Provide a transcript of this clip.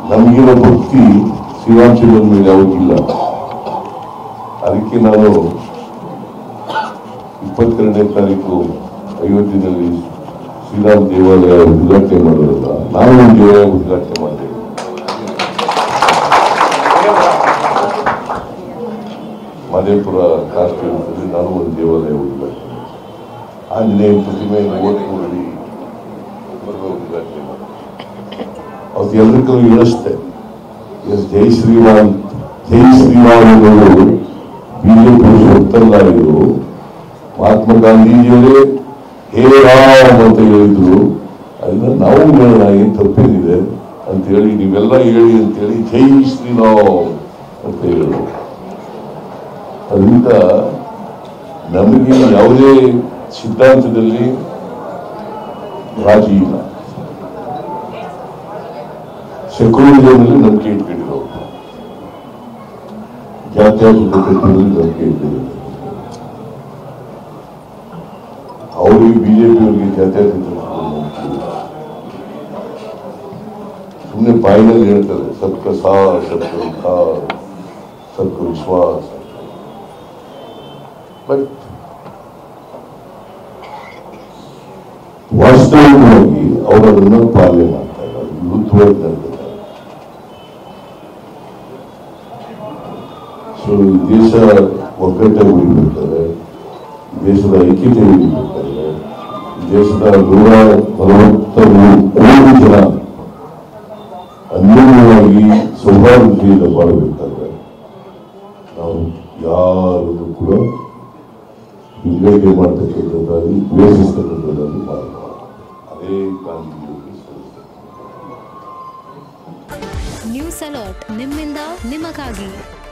ನಮಗಿರೋ ಭಕ್ತಿ ಶ್ರೀರಾಮಚಂದ್ರನ ಮೇಲೆ ಯಾವಾಗಿಲ್ಲ. ಅದಕ್ಕೆ ನಾನು 22ನೇ ತಾರೀಕು ಅಯೋಧ್ಯೆಯಲ್ಲಿ ಶ್ರೀರಾಮ ದೇವಾಲಯ ಉದ್ಘಾಟನೆ ಮಾಡೋದಲ್ಲ, ನಾನು ಒಂದು ದೇವಾಲಯ ಉದ್ಘಾಟನೆ ಮಾಡಿದೆ. ಮಧೇಪುರ ಕಾಶ್ಮೀರದಲ್ಲಿ ನಾನು ಒಂದು ದೇವಾಲಯ ಉದ್ಘಾಟನೆ, ಆಂಜನೇಯ ಪ್ರತಿಮೆ 30 ಅಡಿ ಉದ್ಘಾಟನೆ ಮಾಡಿದೆ. ಅವತ್ತು ಎಲ್ಲರಿಗೂ ಹೇಳಿಸ್ತೆ, ಜೈ ಶ್ರೀರಾಮ್ ಜೈ ಶ್ರೀರಾಮ್ ಅನ್ನೋದು ಬಿಜೆಪಿ ಹೊತ್ತಲ್ಲ. ಇದು ಮಹಾತ್ಮ ಗಾಂಧೀಜಿಯವರೇ ಹೇ ರಾಮ್ ಅಂತ ಹೇಳಿದ್ರು. ಅದನ್ನ ನಾವು ಹೇಳೋಣ, ಏನ್ ತಪ್ಪೇನಿದೆ ಅಂತ ಹೇಳಿ ನೀವೆಲ್ಲ ಹೇಳಿ ಅಂತೇಳಿ ಜೈ ಶ್ರೀರಾಮ್ ಅಂತ ಹೇಳೋದು. ಅದರಿಂದ ನಮಗೆ ಯಾವುದೇ ಸಿದ್ಧಾಂತದಲ್ಲಿ ರಾಜಿ ಇಲ್ಲ. ಸೆಕ್ಯುಲರಿಸಂನಲ್ಲಿ ನಂಬಿಕೆ ಇಟ್ಕೊಂಡಿರೋ, ಜಾತ್ಯತೀತದಲ್ಲಿ ನಂಬಿಕೆ ಇಟ್ಟಿದ್ರು. ಅವರಿಗೆ ಬಿಜೆಪಿಯವರಿಗೆ ಜಾತ್ಯತೀತ ಸುಮ್ಮನೆ ಬಾಯಿನಲ್ಲಿ ಹೇಳ್ತಾರೆ ಸಬ್ಕ ಸಾಥ್ ಸಬ್ಕ ವಿಕಾಸ್ ಸಬ್ಕ ವಿಶ್ವಾಸ. ಬಟ್ ವಾಸ್ತವಿಕವಾಗಿ ಅವರು ಅದನ್ನು ಪಾಲನೆ ಮಾಡ್ತಾ ಇಲ್ಲ, ವಿರುದ್ಧವಾಗಿ ನಡೆದಿದ್ದಾರೆ. ಸೊ ಈ ದೇಶ ಒಗ್ಗಟ್ಟಾಗಿ ಉಳಿಬೇಕಾದ್ರೆ, ದೇಶದ ಐಕ್ಯತೆ ಉಳಿಬೇಕಾದ್ರೆ, ದೇಶದ 143 ಕೋಟಿ ಜನ ಅನ್ಯೋನ್ಯವಾಗಿ ಸೌಹಾರ್ದತೆಯಿಂದ ಬಾಳಬೇಕಾದ್ರೆ ನಾವು ಯಾರನ್ನು ಕೂಡ ವಿವೇಚನೆ ಮಾಡ್ತಕ್ಕಂಥದ್ದಾಗಿ ದ್ವೇಷಿಸ್ತಕ್ಕಂಥದ್ದಾಗಿ ಮಾಡಬಾರದು. ಅದೇ ಗಾಂಧೀಜಿಯವರಿಗೆ ಸಲ್ಲಿಸ್ತೇನೆ. ನ್ಯೂಸ್ ಅಲರ್ಟ್ ನಿಮ್ಮಿಂದ ನಿಮಗಾಗಿ.